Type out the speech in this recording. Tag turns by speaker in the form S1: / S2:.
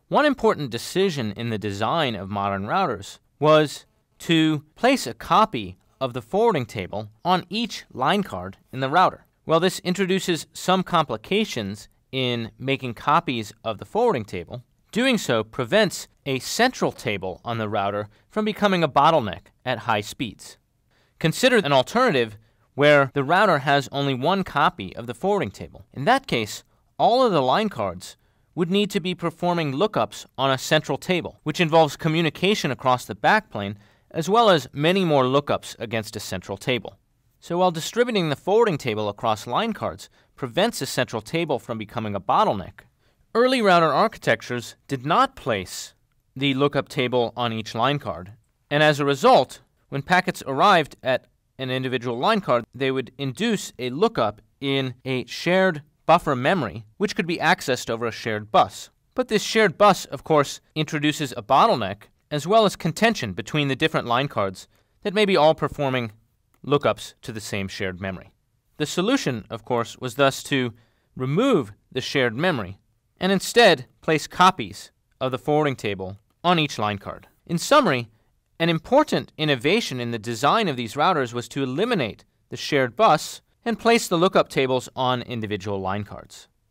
S1: One important decision in the design of modern routers was to place a copy of the forwarding table on each line card in the router. Well, this introduces some complications in making copies of the forwarding table. Doing so prevents a central table on the router from becoming a bottleneck at high speeds. Consider an alternative where the router has only one copy of the forwarding table. In that case, all of the line cards would need to be performing lookups on a central table, which involves communication across the backplane as well as many more lookups against a central table. So while distributing the forwarding table across line cards prevents a central table from becoming a bottleneck, early router architectures did not place the lookup table on each line card, and as a result, when packets arrived at an individual line card, they would induce a lookup in a shared buffer memory, which could be accessed over a shared bus. But this shared bus, of course, introduces a bottleneck as well as contention between the different line cards that may be all performing lookups to the same shared memory. The solution, of course, was thus to remove the shared memory and instead place copies of the forwarding table on each line card. In summary, an important innovation in the design of these routers was to eliminate the shared bus and place the lookup tables on individual line cards.